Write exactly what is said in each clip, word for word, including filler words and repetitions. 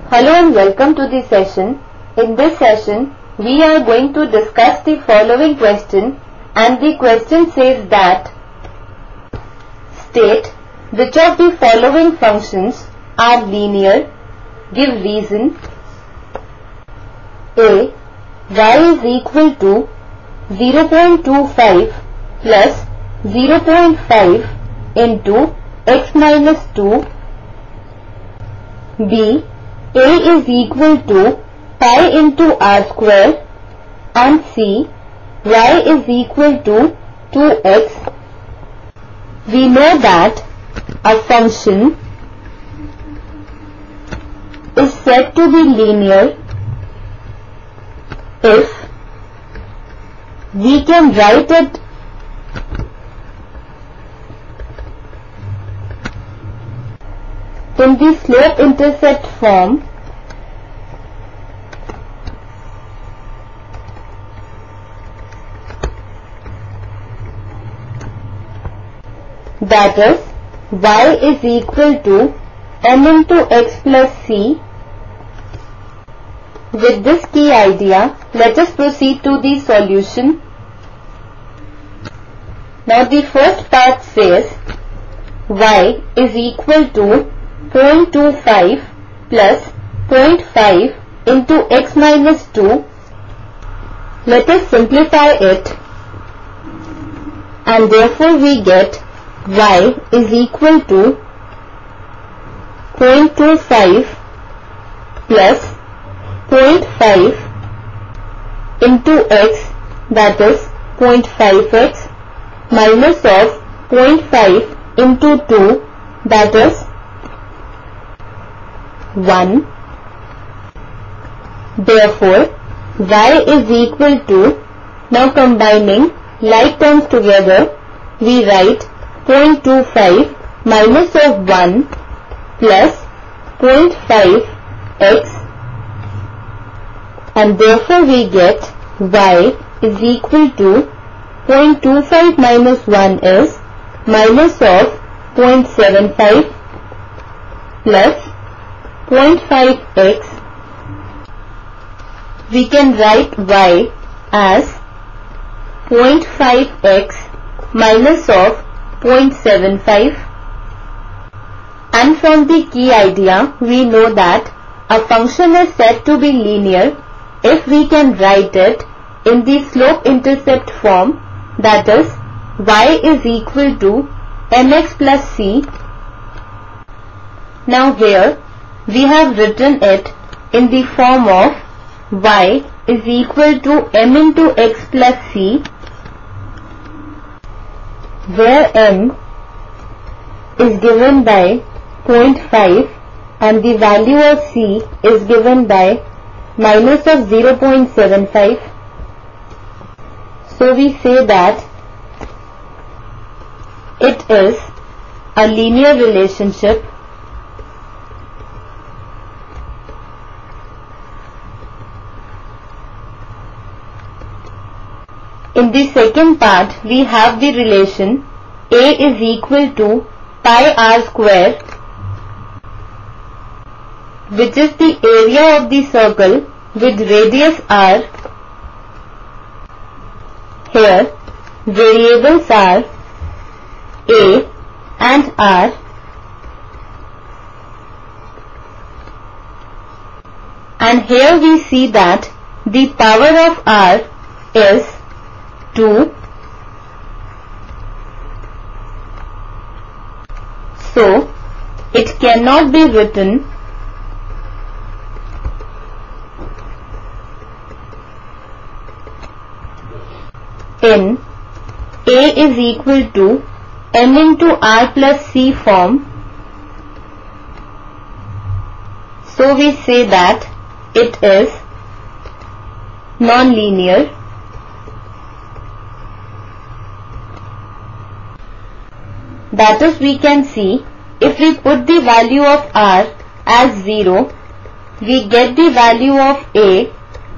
Hello and welcome to the session. In this session, we are going to discuss the following question, and the question says that state which of the following functions are linear. Give reason. A. Y is equal to zero point two five plus zero point five into x minus two. B. A is equal to pi into r square, and C. Y is equal to two x. We know that a function is said to be linear if we can write it in the slope-intercept form, that is, y is equal to m into x plus c. With this key idea, let us proceed to the solution. Now the first part says y is equal to zero point two five plus zero point five into x minus two. Let us simplify it, and therefore we get y is equal to zero point two five plus zero point five into x, that is zero point five x, minus of zero point five into two, that is one. Therefore, y is equal to, now combining like terms together, we write zero point two five minus of one plus zero point five x, and therefore we get y is equal to zero point two five minus one is minus of zero point seven five plus zero point five x. We can write y as zero point five x minus of zero point seven five, and from the key idea we know that a function is said to be linear if we can write it in the slope-intercept form, that is, y is equal to mx plus c. Now here we have written it in the form of y is equal to m into x plus c, where m is given by zero point five and the value of c is given by minus of zero point seven five. So we say that it is a linear relationship In the second part, we have the relation A is equal to pi r square, which is the area of the circle with radius r. Here, variables are A and r. And here we see that the power of r is two. So, it cannot be written in A is equal to m into r plus c form. So we say that it is non-linear. That is, we can see if we put the value of r as zero, we get the value of A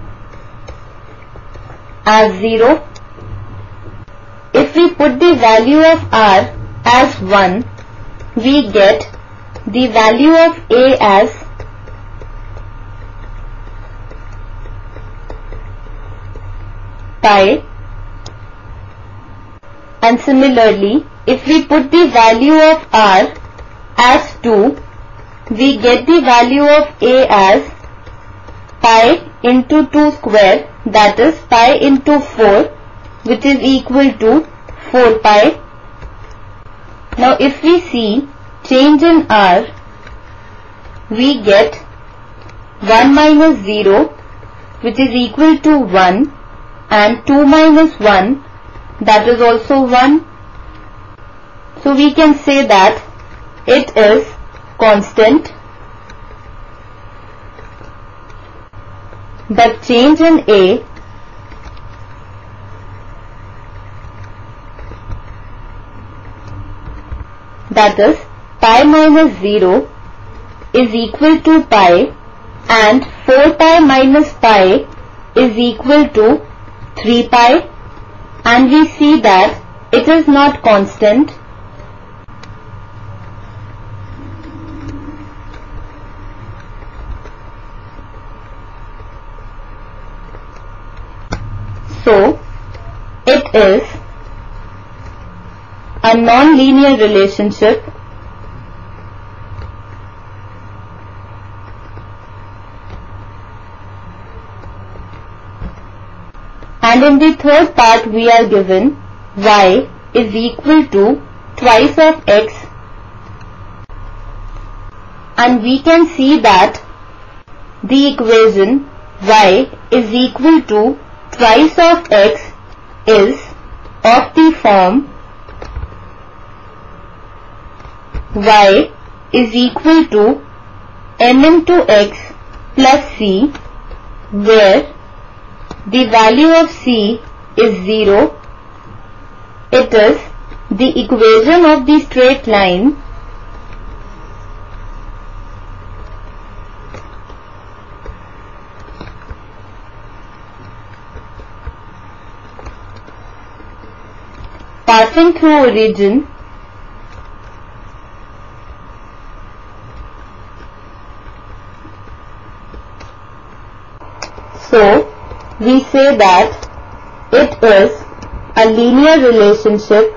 as zero. If we put the value of r as one, we get the value of A as pi. And similarly, if we put the value of r as two, we get the value of a as pi into two square, that is pi into four, which is equal to four pi. Now if we see change in r, we get one minus zero, which is equal to one, and two minus one, that is also one. So we can say that it is constant. But change in a that is pi minus zero is equal to pi, and four pi minus pi is equal to three pi, and we see that it is not constant. So, it is a non-linear relationship and in the third part we are given y is equal to twice of x, and we can see that the equation y is equal to twice of x is of the form y is equal to m into x plus c, where the value of c is zero. It is the equation of the straight line passing through origin so we say that it is a linear relationship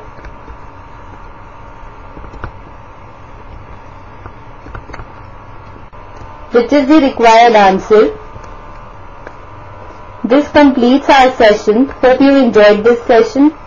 which is the required answer. This completes our session. Hope you enjoyed this session.